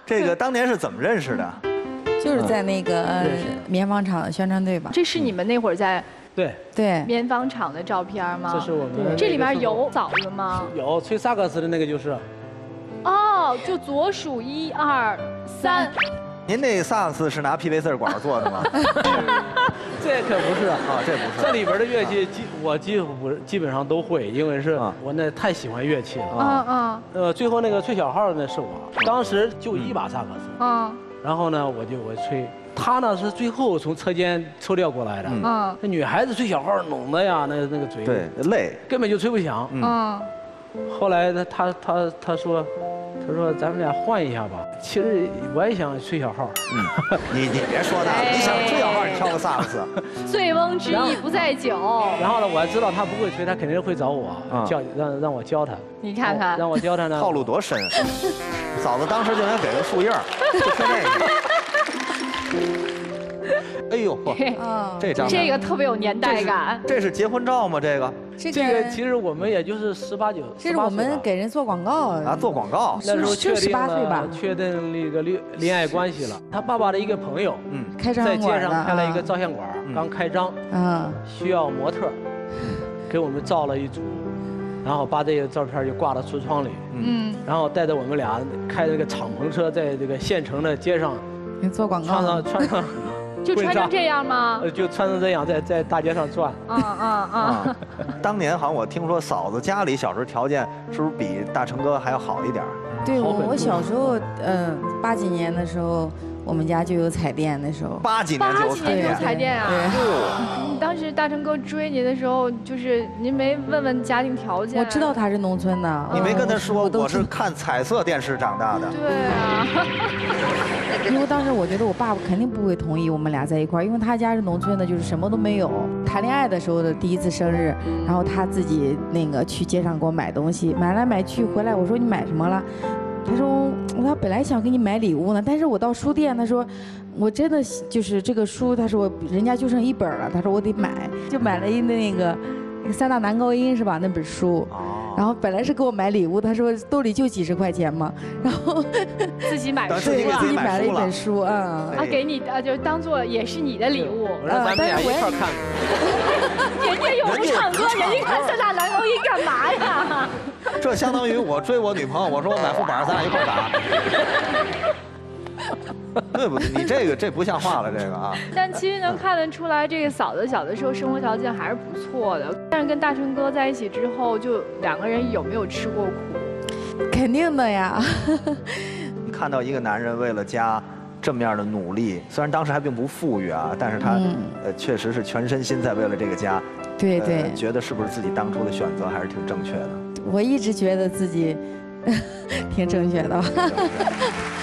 这个当年是怎么认识的？ 就是在那个棉纺厂的宣传队吧。 这是你们那会儿在对棉纺厂的照片吗？ 这是我们。 这里面有嫂子吗？ 有吹萨克斯的那个就是。 哦，就左数1、2、3。 您那萨克斯是拿 PVC 管做的吗？ 这可不是啊， 这不是。 这里边的乐器我基本上都会，因为是我那太喜欢乐器了。最后那个吹小号那是我，当时就1把萨克斯。然后呢，我吹。他呢是最后从车间抽调过来的。那女孩子吹小号拢的呀，那个嘴。 对，累， 根本就吹不响。后来他说咱们俩换一下吧。其实我也想吹小号。 你别说他，你想吹小号，你挑个萨克斯。 醉翁之意不在酒。 然后呢，我知道他不会吹，他肯定会找我让我教他。 你看看， 让我教他呢。 套路多深！嫂子当时就想给个树叶，就吹那个。哎呦，这个特别有年代感。 这是结婚照吗？这个其实我们也就是18、19。 这是我们给人做广告啊，做广告。 那时候就18岁吧， 确定那个恋爱关系了。他爸爸的一个朋友，在街上开了一个照相馆，刚开张，需要模特，给我们照了一组，然后把这个照片就挂到橱窗里，然后带着我们俩开这个敞篷车，在这个县城的街上。 做广告， 穿上， 就穿成这样吗？ 就穿成这样，在大街上转。 当年好像我听说嫂子家里小时候条件是不是比大成哥还要好一点？ 对，我小时候，80几年的时候，我们家就有彩电。那时候 80几年就有彩电啊！你当时大成哥追你的时候，就是您没问问家庭条件？ 我知道他是农村的。 你没跟他说我是看彩色电视长大的？ 对啊。 因为当时我觉得我爸爸肯定不会同意我们俩在一块儿，因为他家是农村的，就是什么都没有。谈恋爱的时候的第1次生日，然后他自己那个去街上给我买东西，买来买去回来，我说你买什么了？他说他本来想给你买礼物呢，但是我到书店，他说我真的就是这个书，他说人家就剩1本了，他说我得买，就买了那个3大男高音是吧？那本书。然后本来是给我买礼物，他说兜里就几10块钱嘛，然后自己买书， 自己买了一本书啊， 给你就当做也是你的礼物。 我让咱们俩一块看。 人家又不唱歌，人家看3大男高音干嘛呀？ 这相当于我追我女朋友，我说我买副板，咱俩一块打。对不对？你这不像话了，这个啊。 但其实能看得出来，这个嫂子小的时候生活条件还是不错的。但是跟大成哥在一起之后，就2个人有没有吃过苦？ 肯定的呀。 你看到一个男人为了家这么样的努力，虽然当时还并不富裕啊，但是他确实是全身心在为了这个家。 对对。 觉得是不是自己当初的选择还是挺正确的？ 我一直觉得自己挺正确的。